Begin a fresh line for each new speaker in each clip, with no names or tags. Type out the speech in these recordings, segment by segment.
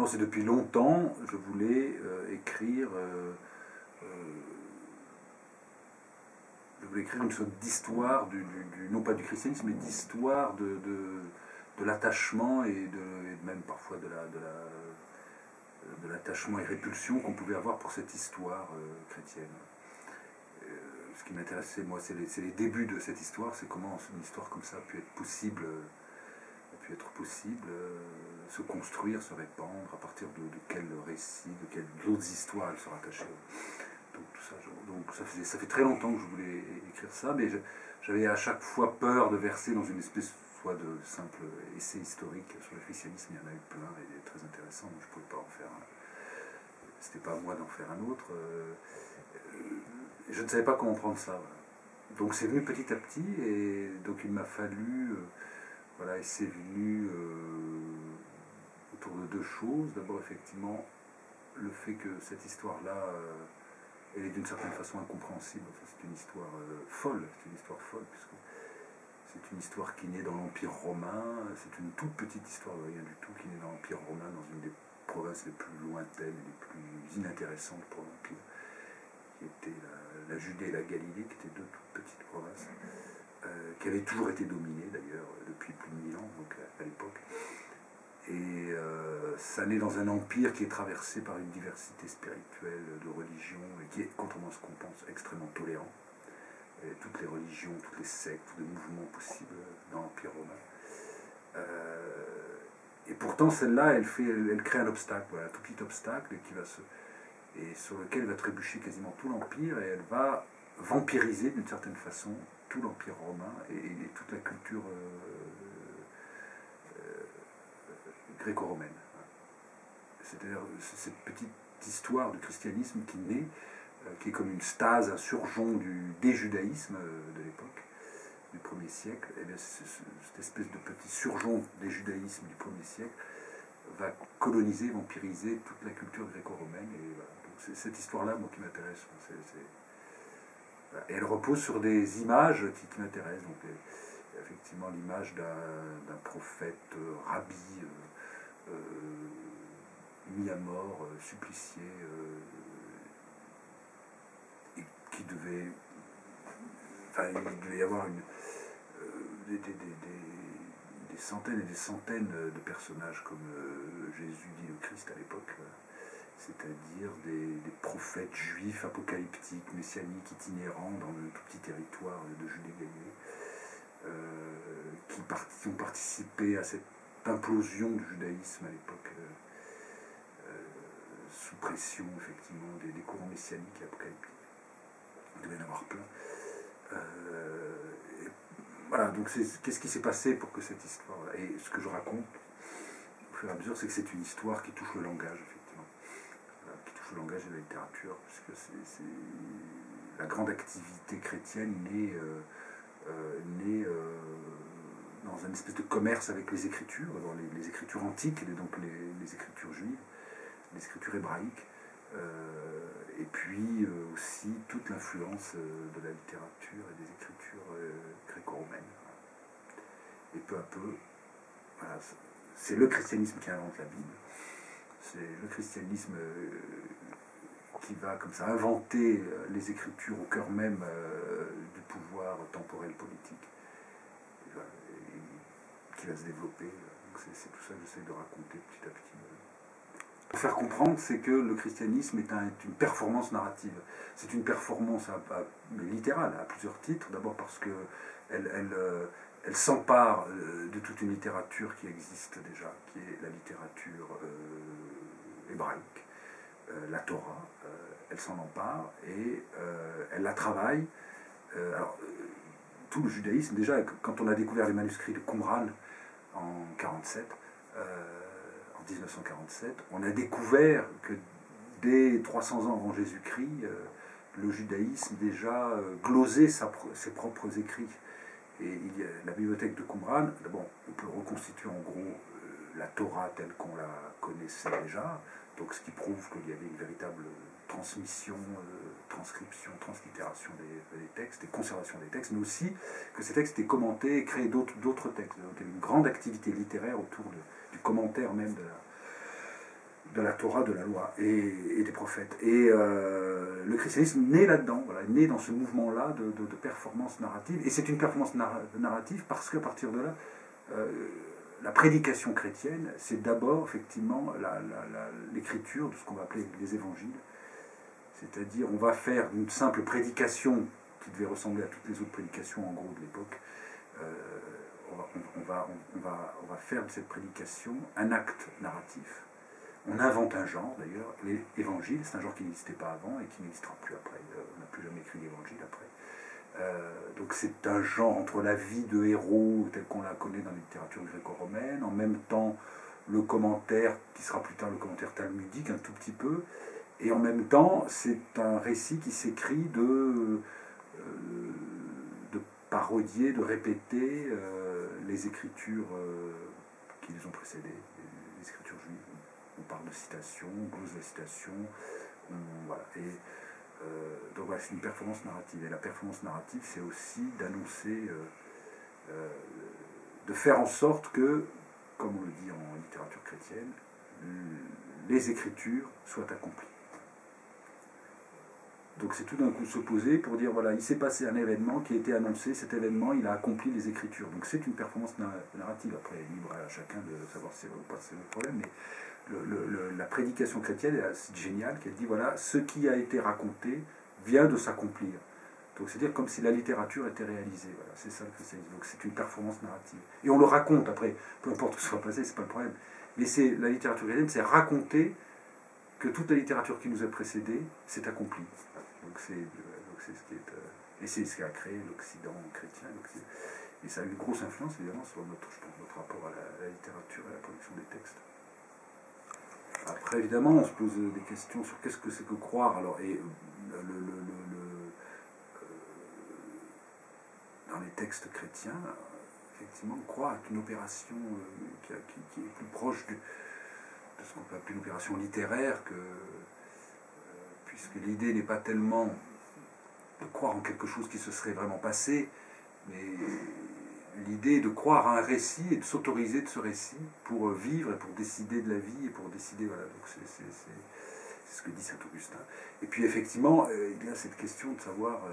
Non, c'est depuis longtemps, je voulais écrire... je voulais écrire une sorte d'histoire, non pas du christianisme, mais d'histoire de l'attachement et même parfois de l'attachement et répulsion qu'on pouvait avoir pour cette histoire chrétienne. Ce qui m'intéressait, moi, c'est les débuts de cette histoire, c'est comment une histoire comme ça a pu être possible, se construire, se répandre, à partir de quel récit, de quelles autres histoires elle se rattachait. Donc tout ça, ça fait très longtemps que je voulais écrire ça, mais j'avais à chaque fois peur de verser dans une espèce soit de simple essai historique sur le christianisme. Il y en a eu plein et très intéressants, mais je ne pouvais pas en faire un. C'était pas à moi d'en faire un autre. Je ne savais pas comment prendre ça. Voilà. Donc c'est venu petit à petit, et donc il m'a fallu, voilà, et c'est venu autour de deux choses. D'abord, effectivement, le fait que cette histoire-là, elle est d'une certaine façon incompréhensible. Enfin, c'est une histoire folle, puisque c'est une histoire qui naît dans l'Empire romain. C'est une toute petite histoire de rien du tout qui naît dans l'Empire romain, dans une des provinces les plus lointaines et les plus inintéressantes pour l'Empire, qui était la Judée et la Galilée, qui étaient deux toutes petites provinces, qui avaient toujours été dominées d'ailleurs depuis plus de 1000 ans, donc à l'époque. Et ça naît dans un empire qui est traversé par une diversité spirituelle, de religions, et qui est, contrairement à ce qu'on pense, extrêmement tolérant. Et toutes les religions, toutes les sectes, tous les mouvements possibles dans l'Empire romain. Et pourtant, celle-là, elle crée un obstacle, voilà, un tout petit obstacle, et sur lequel va trébucher quasiment tout l'Empire, et elle va vampiriser d'une certaine façon tout l'Empire romain et toute la culture gréco-romaine. C'est-à-dire cette petite histoire du christianisme qui naît, qui est comme une stase, un surjon du déjudaïsme de l'époque, du 1er siècle. Et bien, cette espèce de petit surjon des judaïsmes du 1er siècle va coloniser, vampiriser toute la culture gréco-romaine. Et voilà. Donc c'est cette histoire-là, moi, qui m'intéresse. Et elle repose sur des images qui m'intéressent. Donc, effectivement, l'image d'un prophète rabbi mis à mort, supplicié, et qui devait... Enfin, il devait y avoir des centaines et des centaines de personnages comme Jésus dit le Christ à l'époque, c'est-à-dire des prophètes juifs apocalyptiques, messianiques, itinérants dans le tout petit territoire de Judée-Galilée, qui ont participé à cette implosion du judaïsme à l'époque, sous pression effectivement des courants messianiques et apocalyptiques. Il devait y en avoir plein. Voilà, donc qu'est-ce qui s'est passé pour que cette histoire... Et ce que je raconte, au fur et à mesure, c'est que c'est une histoire qui touche le langage, effectivement. Voilà, qui touche le langage et la littérature, puisque c'est la grande activité chrétienne née dans une espèce de commerce avec les écritures, dans les écritures antiques, et donc les écritures juives, les écritures hébraïques, et puis aussi toute l'influence de la littérature et des écritures gréco-romaines. Et peu à peu, voilà, c'est le christianisme qui invente la Bible, c'est le christianisme qui va comme ça inventer les écritures au cœur même du pouvoir temporel politique, et voilà, qui va se développer. Donc c'est tout ça que j'essaie de raconter petit à petit. Pour faire comprendre, c'est que le christianisme est une performance narrative. C'est une performance littérale à plusieurs titres. D'abord parce qu'elle s'empare de toute une littérature qui existe déjà, qui est la littérature hébraïque, la Torah. Elle s'en empare et elle la travaille. Tout le judaïsme, déjà, quand on a découvert les manuscrits de Qumran en 1947, on a découvert que dès 300 ans avant Jésus-Christ, le judaïsme déjà glosait ses propres écrits. Et la bibliothèque de Qumran, d'abord, on peut reconstituer en gros la Torah telle qu'on la connaissait déjà, donc ce qui prouve qu'il y avait une véritable transmission, transcription, translittération des textes et conservation des textes, mais aussi que ces textes étaient commentés et créaient d'autres textes. Donc il y avait une grande activité littéraire autour du commentaire même de la Torah, de la loi et des prophètes. Et le christianisme naît là-dedans, voilà, naît dans ce mouvement-là de performance narrative. Et c'est une performance narrative parce qu'à partir de là, la prédication chrétienne, c'est d'abord effectivement l'écriture de ce qu'on va appeler les évangiles. C'est-à-dire, on va faire une simple prédication qui devait ressembler à toutes les autres prédications en gros de l'époque. On va faire de cette prédication un acte narratif. On invente un genre d'ailleurs, l'évangile, c'est un genre qui n'existait pas avant et qui n'existera plus après. On n'a plus jamais écrit l'évangile après. Donc c'est un genre entre la vie de héros telle qu'on la connaît dans la littérature gréco-romaine, en même temps le commentaire qui sera plus tard le commentaire talmudique un tout petit peu, et en même temps c'est un récit qui s'écrit de parodier, de répéter les écritures qui les ont précédées, les écritures juives. On parle de citation, on glose la citation, voilà. Donc voilà, c'est une performance narrative. Et la performance narrative, c'est aussi d'annoncer, de faire en sorte que, comme on le dit en littérature chrétienne, les écritures soient accomplies. Donc c'est tout d'un coup se poser pour dire, voilà, il s'est passé un événement qui a été annoncé, cet événement, il a accompli les écritures. Donc c'est une performance narrative. Après, libre à chacun de savoir si c'est vrai ou pas, c'est le problème, mais la prédication chrétienne, c'est génial, qu'elle dit, voilà, ce qui a été raconté vient de s'accomplir. Donc c'est-à-dire comme si la littérature était réalisée. Voilà, c'est ça le christianisme. Donc c'est une performance narrative. Et on le raconte après, peu importe ce qui soit passé, c'est pas le problème. Mais c'est la littérature chrétienne, c'est raconter que toute la littérature qui nous a précédée s'est accomplie. Donc c'est ce qui est... et c'est ce qui a créé l'Occident chrétien. Et ça a eu une grosse influence, évidemment, sur notre rapport à la littérature et à la production des textes. Après, évidemment, on se pose des questions sur qu'est-ce que c'est que croire. Alors, dans les textes chrétiens, effectivement, croire est une opération qui est plus proche de ce qu'on peut appeler une opération littéraire, puisque l'idée n'est pas tellement de croire en quelque chose qui se serait vraiment passé, mais l'idée est de croire à un récit et de s'autoriser de ce récit pour vivre et pour décider de la vie et pour décider, voilà, donc c'est ce que dit saint Augustin. Et puis effectivement, il y a cette question de savoir,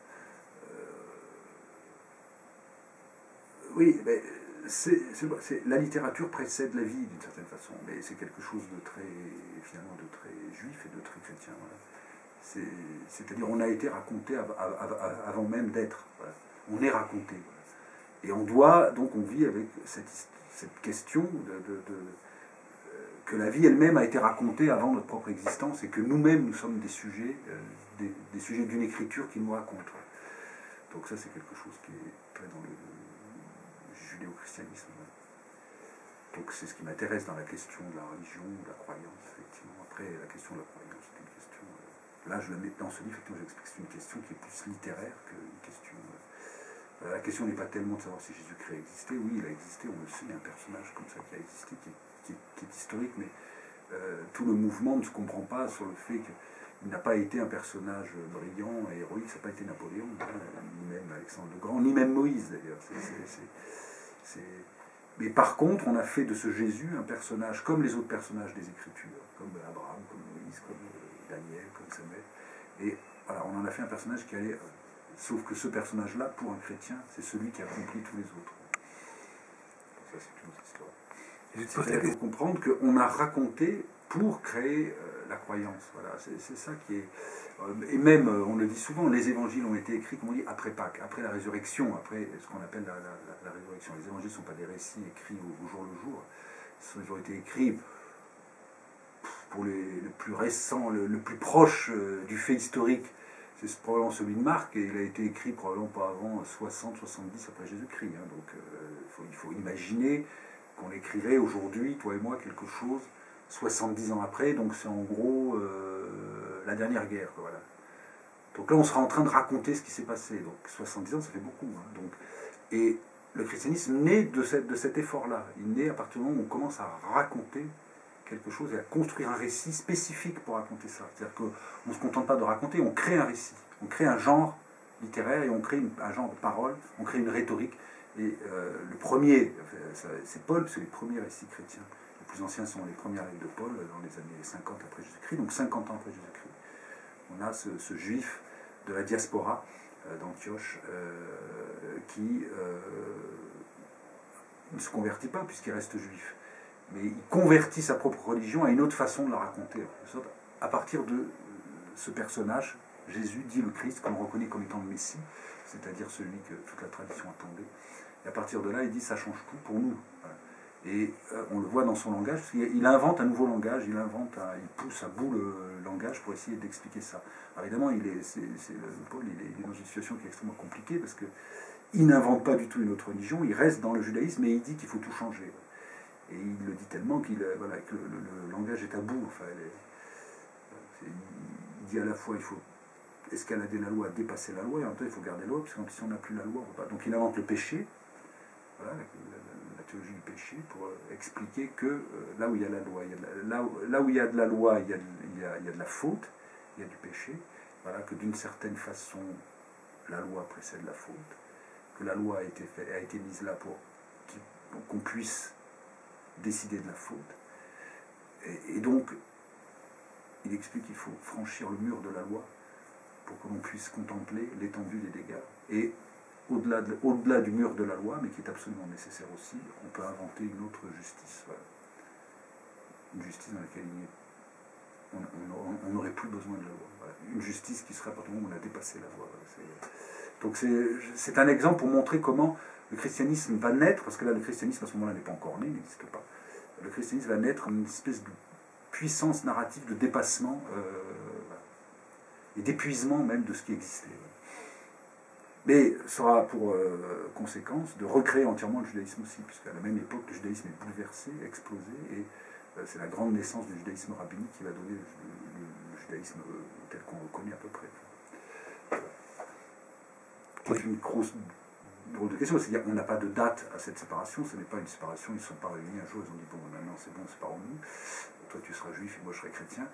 oui, mais la littérature précède la vie d'une certaine façon, mais c'est quelque chose de très, finalement, de très juif et de très chrétien. Voilà. C'est-à-dire on a été raconté avant même d'être. Voilà. On est raconté. Voilà. Et on doit, donc on vit avec cette question que la vie elle-même a été racontée avant notre propre existence et que nous-mêmes nous sommes des sujets d'une écriture qui nous raconte. Donc ça c'est quelque chose qui est très dans le judéo-christianisme. Donc c'est ce qui m'intéresse dans la question de la religion, de la croyance, effectivement. Après, la question de la croyance, c'est une question... là, je la mets dans ce livre, effectivement, j'explique que c'est une question qui est plus littéraire qu'une question... la question n'est pas tellement de savoir si Jésus-Christ a existé. Oui, il a existé, on le sait, il y a un personnage comme ça qui a existé, qui est historique, mais tout le mouvement ne se comprend pas sur le fait qu'il n'a pas été un personnage brillant et héroïque, ça n'a pas été Napoléon, ni même Alexandre le Grand, ni même Moïse d'ailleurs. Mais par contre, on a fait de ce Jésus un personnage comme les autres personnages des Écritures, comme Abraham, comme Moïse, comme Daniel, comme Samuel. Et voilà, on en a fait un personnage qui allait... Sauf que ce personnage-là, pour un chrétien, c'est celui qui accomplit tous les autres. Ça, c'est une autre histoire. Il faut comprendre qu'on a raconté pour créer la croyance. Voilà, c'est ça qui est... et même, on le dit souvent, les évangiles ont été écrits, comme on dit, après Pâques, après la résurrection, après ce qu'on appelle la résurrection. Les évangiles ne sont pas des récits écrits au jour le jour. Ils ont été écrits pour le plus récent, le plus proche du fait historique. C'est probablement celui de Marc, et il a été écrit probablement pas avant 60-70 après Jésus-Christ. Hein. Donc il faut imaginer qu'on écrirait aujourd'hui, toi et moi, quelque chose 70 ans après, donc c'est en gros la dernière guerre. Quoi, voilà. Donc là, on sera en train de raconter ce qui s'est passé. Donc 70 ans, ça fait beaucoup. Hein. Donc, et le christianisme naît de cet effort-là. Il naît à partir du moment où on commence à raconter quelque chose et à construire un récit spécifique pour raconter ça. C'est-à-dire qu'on ne se contente pas de raconter, on crée un récit, on crée un genre littéraire et on crée un genre de parole, on crée une rhétorique. Et le premier, c'est Paul, c'est les premiers récits chrétiens, les plus anciens sont les premières lettres de Paul, dans les années 50 après Jésus-Christ. Donc 50 ans après Jésus-Christ, on a ce juif de la diaspora d'Antioche qui ne se convertit pas puisqu'il reste juif. Mais il convertit sa propre religion à une autre façon de la raconter. À partir de ce personnage, Jésus dit le Christ, qu'on reconnaît comme étant le Messie, c'est-à-dire celui que toute la tradition attendait. Et à partir de là, il dit ça change tout pour nous. Et on le voit dans son langage, parce qu'il invente un nouveau langage, il pousse à bout le langage pour essayer d'expliquer ça. Alors évidemment, Paul il est dans une situation qui est extrêmement compliquée, parce qu'il n'invente pas du tout une autre religion, il reste dans le judaïsme et il dit qu'il faut tout changer. Et il le dit tellement que le langage est à bout. Enfin, il dit à la fois il faut escalader la loi, dépasser la loi, et en même temps il faut garder la loi, parce que si on n'a plus la loi, on ne peut pas. Donc il invente le péché, voilà, la théologie du péché, pour expliquer que là où il y a la loi, là où il y a de la loi, il y a de la faute, il y a du péché. Voilà, que d'une certaine façon, la loi précède la faute, que la loi a été mise là pour qu'on puisse décider de la faute. Et donc, il explique qu'il faut franchir le mur de la loi pour que l'on puisse contempler l'étendue des dégâts. Et au-delà du mur de la loi, mais qui est absolument nécessaire aussi, on peut inventer une autre justice. Voilà. Une justice dans laquelle on n'aurait plus besoin de la loi. Voilà. Une justice qui serait à partir du moment où on a dépassé la loi. Donc c'est un exemple pour montrer comment le christianisme va naître, parce que là le christianisme à ce moment-là n'est pas encore né, il n'existe pas. Le christianisme va naître une espèce de puissance narrative de dépassement et d'épuisement même de ce qui existait. Mais ça aura pour conséquence de recréer entièrement le judaïsme aussi, puisqu'à la même époque le judaïsme est bouleversé, explosé, et c'est la grande naissance du judaïsme rabbinique qui va donner le judaïsme tel qu'on le connaît à peu près. C'est une grosse drôle de question, c'est-à-dire qu'on n'a pas de date à cette séparation, ce n'est pas une séparation, ils ne sont pas réunis un jour, ils ont dit bon maintenant c'est bon, séparons-nous, toi tu seras juif et moi je serai chrétien.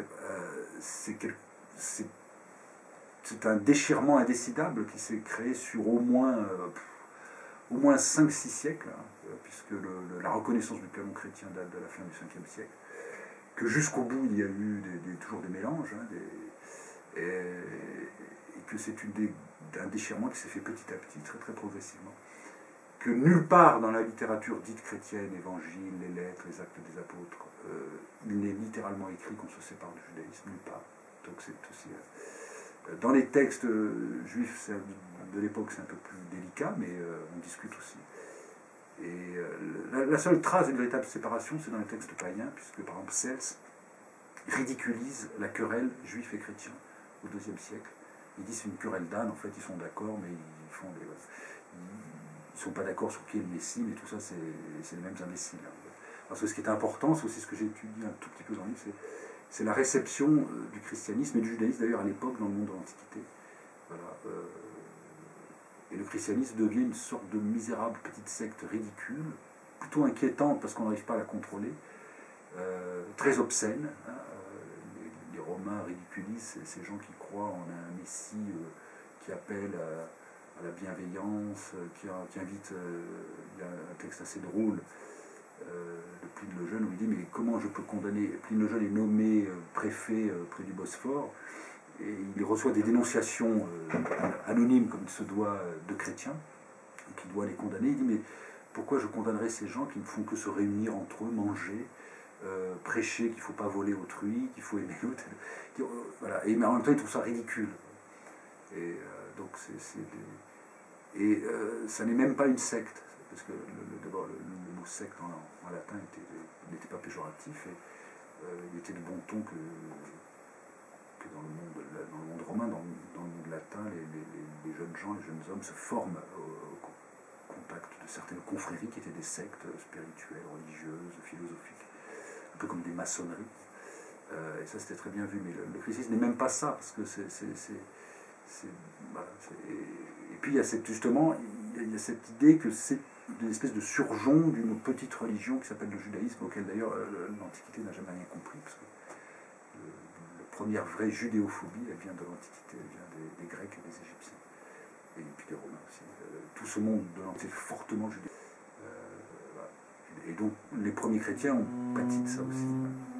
C'est un déchirement indécidable qui s'est créé sur au moins 5-6 siècles, hein, puisque la reconnaissance du canon chrétien date de la fin du 5e siècle, que jusqu'au bout il y a eu toujours des mélanges, hein, et que c'est un déchirement qui s'est fait petit à petit, très très progressivement, que nulle part dans la littérature dite chrétienne, évangile, les lettres, les actes des apôtres, il n'est littéralement écrit qu'on se sépare du judaïsme, nulle part. Donc c'est aussi... dans les textes juifs de l'époque, c'est un peu plus délicat, mais on discute aussi. Et la seule trace d'une véritable séparation, c'est dans les textes païens, puisque par exemple Cels ridiculise la querelle juif et chrétien au IIe siècle. Il dit c'est une querelle d'âne, en fait ils sont d'accord, mais ils ne sont pas d'accord sur qui est le Messie, mais tout ça c'est les mêmes imbéciles. Parce que ce qui est important, c'est aussi ce que j'ai étudié un tout petit peu dans le livre, c'est la réception du christianisme et du judaïsme d'ailleurs à l'époque dans le monde de l'Antiquité. Voilà, et le christianisme devient une sorte de misérable petite secte ridicule, plutôt inquiétante parce qu'on n'arrive pas à la contrôler, très obscène. Hein, les Romains ridiculisent ces gens qui croient en un Messie qui appelle à la bienveillance, qui invite, il y a un texte assez drôle de Pline le Jeune où il dit mais comment je peux condamner, Pline le Jeune est nommé préfet près du Bosphore et il reçoit des dénonciations anonymes comme il se doit de chrétiens qui doit les condamner, il dit mais pourquoi je condamnerais ces gens qui ne font que se réunir entre eux, manger, prêcher qu'il ne faut pas voler autrui, qu'il faut aimer l'autre, voilà. Et mais en même temps il trouve ça ridicule et donc ça n'est même pas une secte parce que d'abord le mot secte en latin n'était pas péjoratif et il était de bon ton que dans le monde romain, dans le monde latin, les jeunes gens, les jeunes hommes se forment au contact de certaines confréries qui étaient des sectes spirituelles, religieuses, philosophiques, un peu comme des maçonneries. Et ça c'était très bien vu, mais le christianisme n'est même pas ça, parce que voilà, et puis il y a justement il y a cette idée que c'est une espèce de surjon d'une petite religion qui s'appelle le judaïsme, auquel d'ailleurs l'Antiquité n'a jamais rien compris, parce que la première vraie judéophobie, elle vient de l'Antiquité, elle vient des Grecs et des Égyptiens, et puis des Romains aussi. Tout ce monde de l'Antiquité est fortement judéo. Voilà. Et donc les premiers chrétiens ont pâti de ça aussi.